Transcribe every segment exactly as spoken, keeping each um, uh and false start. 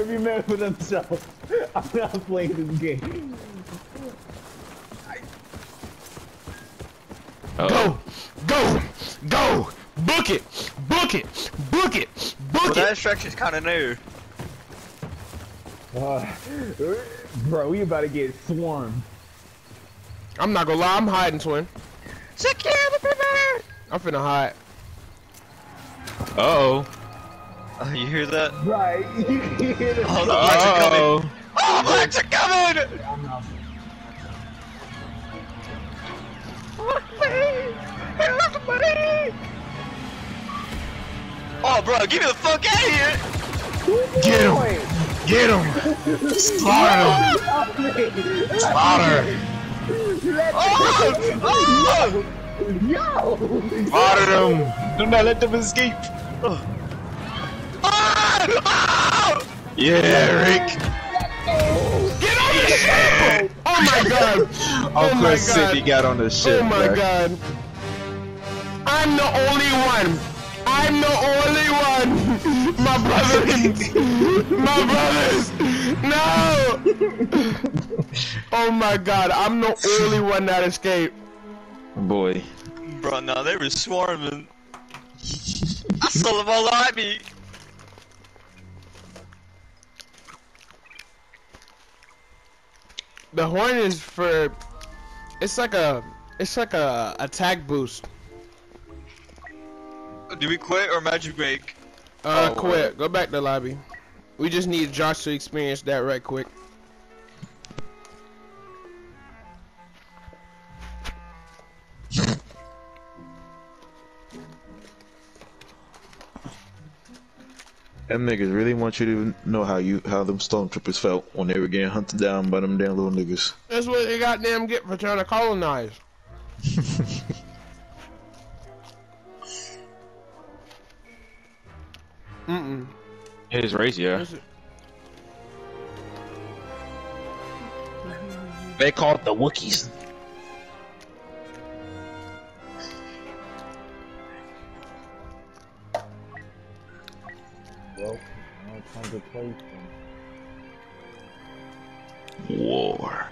Every man for themselves. I'm not playing this game. Uh -oh. Go! Go! Go! Book it! Book it! Book it! Book well, it! That instruction's kind of new. Uh, bro, we about to get swarmed. I'm not gonna lie, I'm hiding, twin. Secure the perimeter! I'm finna hide. Uh oh. Oh, you hear that? Right, you can hear the Oh, the blacks are coming! Uh-oh. Oh, blacks are coming! Oh, bro, get me the fuck out of here! Get him! Get him! Slaughter him! Slaughter! Oh! Oh! Yo! Slaughter them! Do not let them escape! Oh! Oh! Yeah, Rick! Get on the ship! Oh my god! Of Oh my course Sydney god! got on the ship, Oh my bro. god! I'm the only one! I'm the only one! My brothers! My brothers! No! Oh my god, I'm the only one that escaped. Boy. Bro, no, they were swarming. I saw them all at me. The horn is for... It's like a... It's like a attack boost. Do we quit or magic break? Uh, Oh, quit. Go back to the lobby. We just need Josh to experience that right quick. Them niggas really want you to know how you how them stormtroopers felt when they were getting hunted down by them damn little niggas. That's what they goddamn get for trying to colonize. Mm-mm. It is race, yeah. This is- They call it the Wookiees. Well, now it's time to play some. War.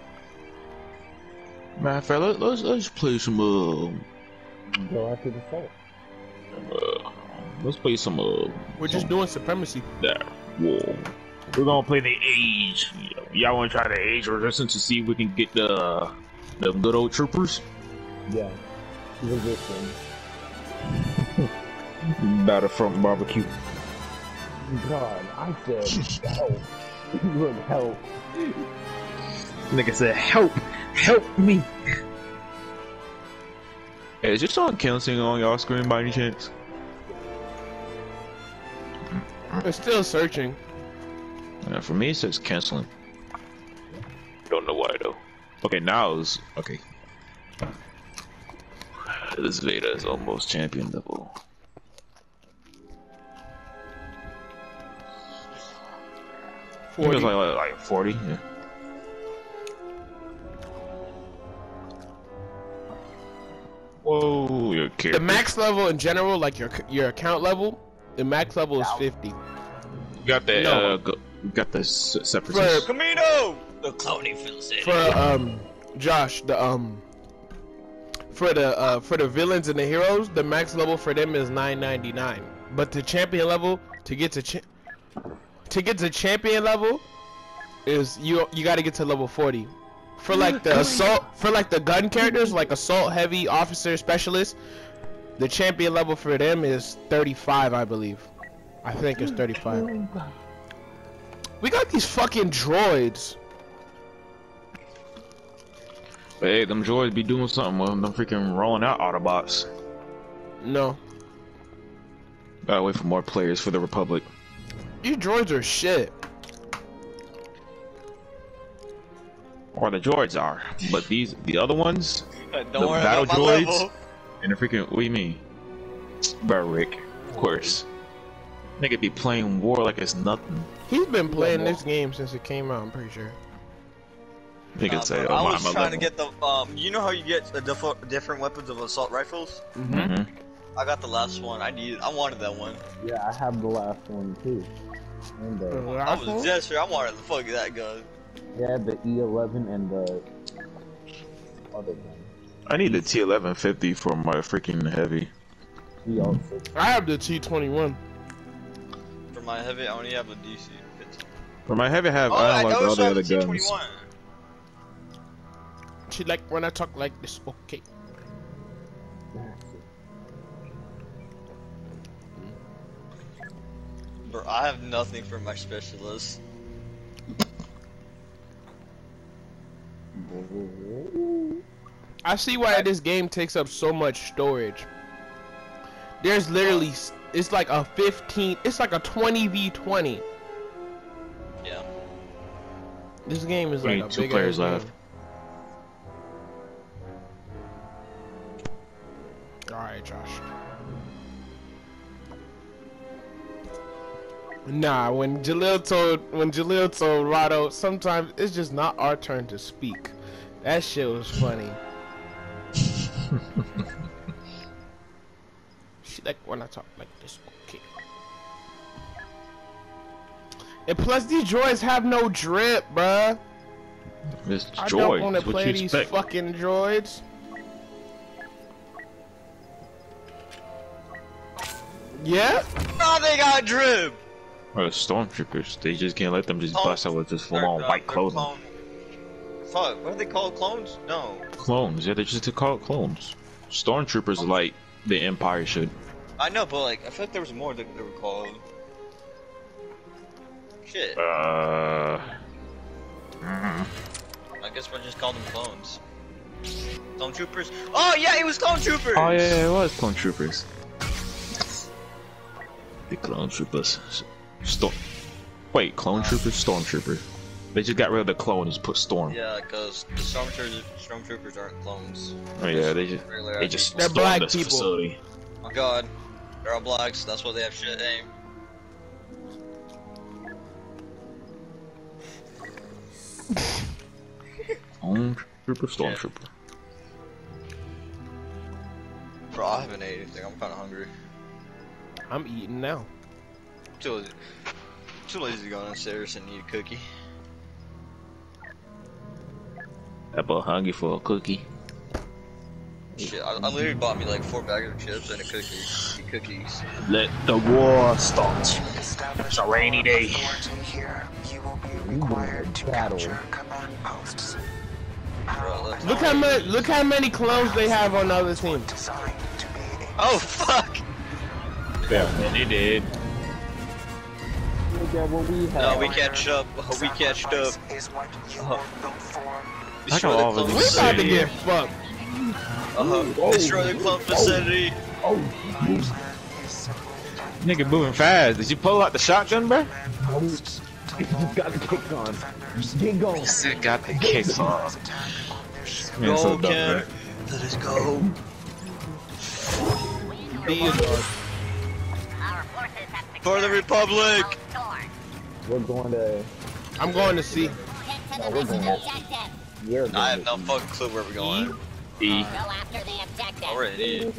Matter of fact, let, let's let's play some uh, Go after the fight. uh let's play some uh We're just doing supremacy. that war. We're gonna play the age. Y'all wanna try the age resistance to see if we can get the the good old troopers? Yeah. Resistance. Battlefront barbecue. God, I said help. Look, help. Nigga said, help! Help me! Hey, is your song canceling on y'all screen by any chance? We're still searching. Yeah, for me it says canceling. Don't know why though. Okay, now it's okay. This Veda is almost champion level. I think it was forty. like, like, like forty, yeah. Whoa, your character. The max level in general, like your your account level, the max level is fifty. You got the No. uh, go, you got the s- For separatists. Camino! The cloning Phil City. for um Josh, the um for the uh for the villains and the heroes, the max level for them is nine ninety-nine. But the champion level to get to cha to get to champion level is you you got to get to level forty. For like the assault, for like the gun characters, like assault heavy officer specialist, the champion level for them is thirty-five, I believe. I think it's thirty-five. We got these fucking droids. But hey, them droids be doing something when them freaking rolling out Autobots. No, Gotta wait for more players for the Republic. these droids are shit. Or the droids are. But these, the other ones, Don't the worry battle about my droids, level. and the freaking, what do you mean? Bro, Rick, of course. Nigga be playing war like it's nothing. He's been playing this game since it came out, I'm pretty sure. Nigga Nah, say, bro, oh I my, was my trying level. to get the, um, you know how you get the diff different weapons of assault rifles? Mm-hmm. Mm-hmm. I got the last one. I needed, I wanted that one. Yeah, I have the last one too. And the, I was just sure I wanted the fuck that gun. yeah, the E eleven and the other gun. I need the T eleven fifty for my freaking heavy. E also. I have the T twenty-one. For my heavy, I only have a D C fifteen. For my heavy, I have Oh, I I don't like all also the have other a T guns. twenty-one. She like when I talk like this, okay. Bro, I have nothing for my specialist. I see why this game takes up so much storage. There's literally, it's like a fifteen, it's like a twenty v twenty. Yeah. This game is like Only a two big players ass left. game. Alright, Josh. Nah, when Jalil told when Jalil told Rado, sometimes it's just not our turn to speak. That shit was funny. She like when I talk like this, okay. And plus these droids have no drip, bruh. It's I joy. don't want to It's what play you these expect. fucking droids. Yeah? Oh, they got drip! Or the stormtroopers, they just can't let them just Clones. bust out with this full They're- on uh, white they're clothing. clone- Fuck, what are they called? Clones? No. Clones, yeah, they just call it clones. Stormtroopers are like the Empire should. I know, but like, I feel like there was more that they were called. Shit. Uh. I guess we'll just call them clones. Clone troopers? Oh yeah, it was clone troopers! Oh yeah, it was clone troopers. The clone troopers. Storm. Wait, clone troopers, stormtroopers. They just got rid of the clone and just put storm. Yeah, because the stormtroopers, stormtroopers aren't clones. Oh yeah, they just Regular they ass just people. They're stormed black this people. facility. Oh my god. They're all blacks, that's why they have shit aim. Clone trooper, stormtrooper. Bro, I haven't ate anything, I'm kinda hungry. I'm eating now. Too lazy, too lazy to go downstairs and eat a cookie. That boy hungry for a cookie. Shit, I, I literally bought me like four bags of chips and a cookie. Eat cookies. Let the war start. It's a rainy day. Here, you will be required to Battle. capture command posts. Bro, let's- Look how many look how many clones they have on the other team. Designed to be a Oh fuck! Yeah, man, they did. Look at what we have. No, we catch up. We catched up. sacrifice is what you Uh-huh. were built for. Destroy I the got all clone of We these. about to facility. get fucked. Uh-huh. Destroy the clone facility. Oh, Plan is simple. Nigga moving fast. Did you pull out the shotgun, bro? Posts to you load got the kick on. defenders. Get going. Sick got the kicks on. Attack on their ship. Man, so Go, dumb, Ken. bro. Let us go. These are For the Republic! We're going to. I'm going to see. No, we're going to. We're going I have to no fucking clue where we're going. E. Already.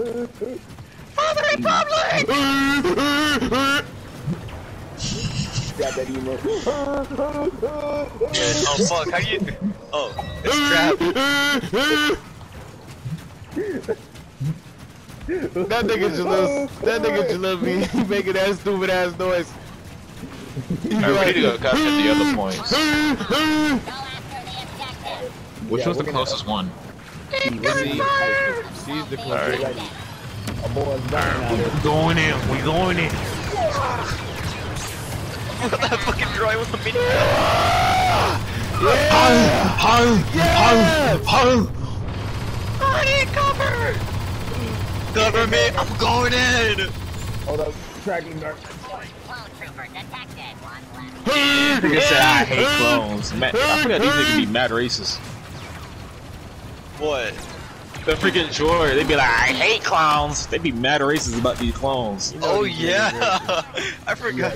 grab that emo. Oh fuck, how do you... Oh, it's trapped. That nigga Jalil, that nigga Jalil be making that stupid ass noise. He's Alright, we like, need to go capture the other points. Which Yeah, was the we're gonna- closest one? See, sees the clip. Alright. Ready. A boy's dying out here. Going in, we going in. That fucking droid with the mini gun. I need cover! Cover me, I'm going in! Hold up, tracking dark. Nigga said I hate clones. Man, I forgot these niggas be mad racist. What? The freaking droid, they be like, I hate clowns. They be mad racist about these clones. Oh yeah! I forgot.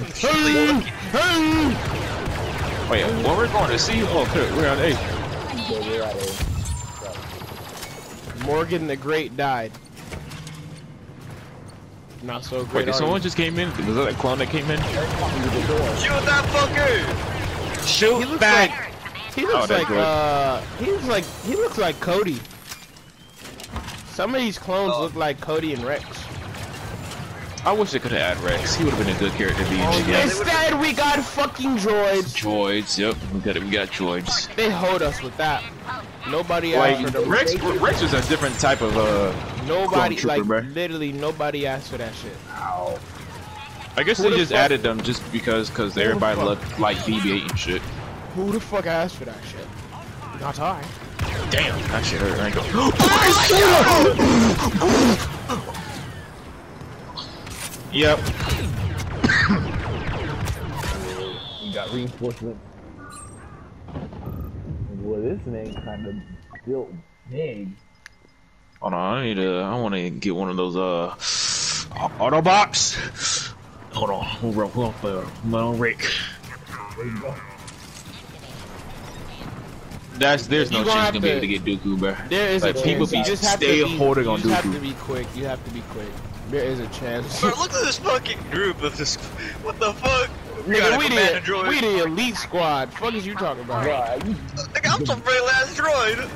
Wait, what we're going to see? Oh, okay, we're on A. Yeah, we're at a. Morgan the Great died. Not so great. Wait, did are someone you? just came in? Was that that clone that came in? Shoot that fucker! He Shoot looks back! like he looks Oh, that's like good. uh he looks like he looks like Cody. Some of these clones Oh. look like Cody and Rex. I wish they could have had Rex. He would have been a good character to be in Oh, this yeah. game. Instead, we got fucking droids. Droids, yep. We got we got droids. They hold us with that. Nobody asked Like for them. Rex, Rex was a different type of uh. Nobody, Stormtrooper, like bruh. literally nobody asked for that shit. I guess Who they the just fuck- added them just because because the everybody fuck? loved like B B eight and shit. Who the fuck asked for that shit? Not I. Damn, that shit hurt. I go. Yep. You got reinforcement. Well, this thing kind of built big. Hold on, I need to. I want to get one of those uh Autobots. Hold on, hold on, hold on, hold on, hold on, Rick. That's there's no You chance gonna you're have gonna be able to- to get Dooku, bro. There is Like, a people chance. be You just have stay to be, holding on you have Dooku. to be quick. You have to be quick. There is a chance. Bro, look at this fucking group of this. What the fuck? We Nigga, got a we commander the droid. we the elite squad. Fuck is you talking about? Right, you Nigga, I'm some frail ass droid.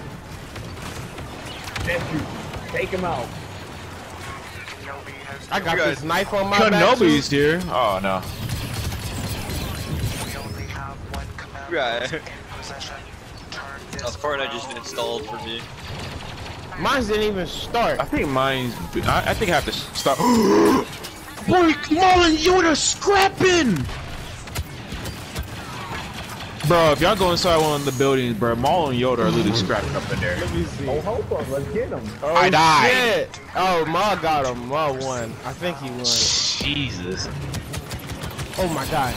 bet you. Take him out. Kenobi has I got You this guys- knife on my back. too. Kenobi's here. Oh no. we only have one commander Right. in possession. Turn this Of course, I just around. installed for me. Mine didn't even start. I think mine's. I, I think I have to stop. Boy, Marlon Yoda scrapping! Bro, if y'all go inside one of the buildings, bro, Maul and Yoda are literally scrapping up in there. Let me see. Oh, hold on, let's get him. Oh, I died. shit. Oh, Ma got him. Ma won. I think he won. Jesus. Oh my god.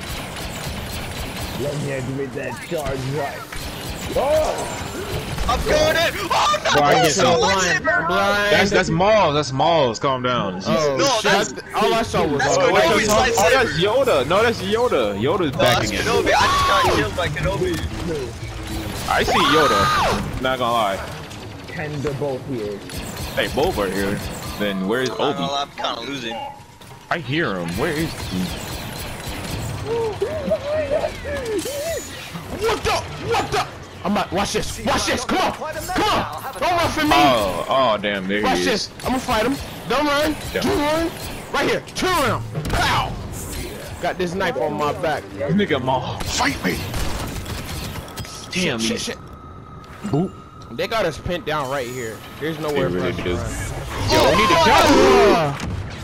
Let me activate that charge right. Oh! I'm going in. Oh no! Bro, I get so so what's blind. it, bro? I'm blind. That's that's Maul. That's Maul's. Calm down. Oh, No, shit. that's- all I saw was that's all Kenobi's white. Oh, lightsaber. that's Yoda. No, that's Yoda. Yoda's No, back that's again. Kenobi. I just got killed by Kenobi. I see Yoda. Not gonna lie. And they're both here. Hey, both are here. Then where's I'm not gonna Obi? lie, I'm kind of losing. I hear him. Where is he? What the? What the? I'm about, watch this. Watch this. Come on. Come on. Don't run for me. Oh, oh, damn. There Watch he is. this. I'm gonna fight him. Don't run. Yeah. Don't run. Right here. Turn around. Pow. Got this knife on my back. Nigga, Maul, fight me! Damn, Shit, these- shit. Boop. They got us pinned down right here. There's nowhere They for really us to do. run. Yo, we need to Ah!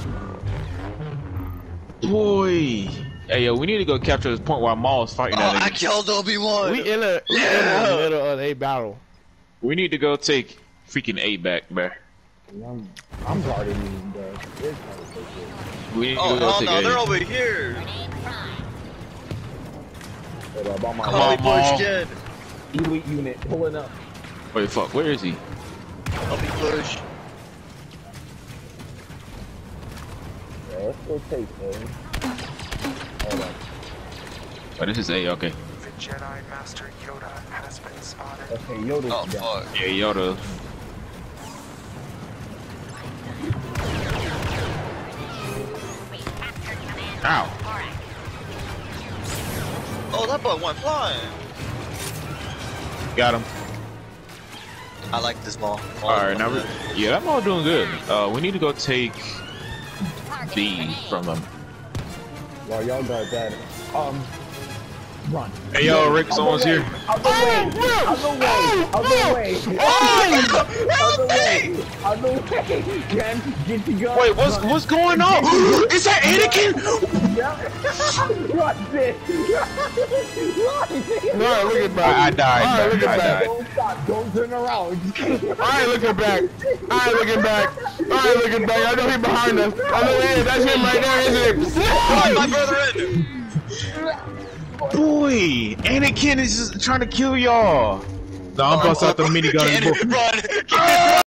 Boy. Hey, yo, we need to go capture this point while Maul's fighting Oh, that I nigga. killed Obi-Wan. We in a we in Yeah. the middle of a battle. We need to go take freaking A back, bruh. I'm, I'm guarding the this conversation. We need to Oh, go hell take no, they're A. over here. Hold up, I'm Come on on, on, Maul. push in. elite unit pulling up. Wait, fuck, where is he? I'll be push. Yeah, let's go take him. Hold on. Oh, this is A, okay. The Jedi Master Yoda has been spotted. Okay, Yoda's Oh, down. fuck. Yeah, Yoda. Ow. Oh, that boy went flying. Got him. I like this ball. Alright, now we yeah, that Maul doing good. Uh, we need to go take B from him. While y'all got that, um, run. Hey, yo, Rick, someone's here. Out the way! Out the way! Out the way! Out the way! Out the way! Ken, get your gun. Wait, what's what's going on? Is that Anakin? Run, bitch! Run! Alright, look at back. I, I died. Alright, look I at back. died. Don't stop! Don't turn around! Alright, looking back. Alright, looking back. Alright, looking back. I know he behind us. I know he is. That's him right there, isn't it? Oh, my brother in. Boy, Anakin is just trying to kill y'all. No, I'm busting out the minigun. Run! Run!